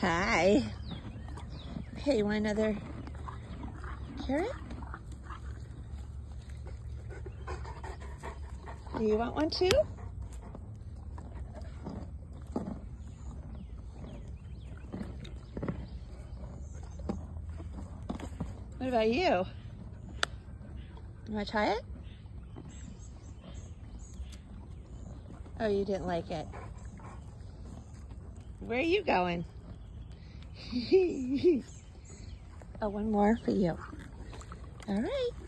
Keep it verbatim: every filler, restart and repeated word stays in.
Hi. Hey, you want another carrot? Do you want one too? What about you? You want to try it? Oh, you didn't like it. Where are you going? Oh, one more for you. All right.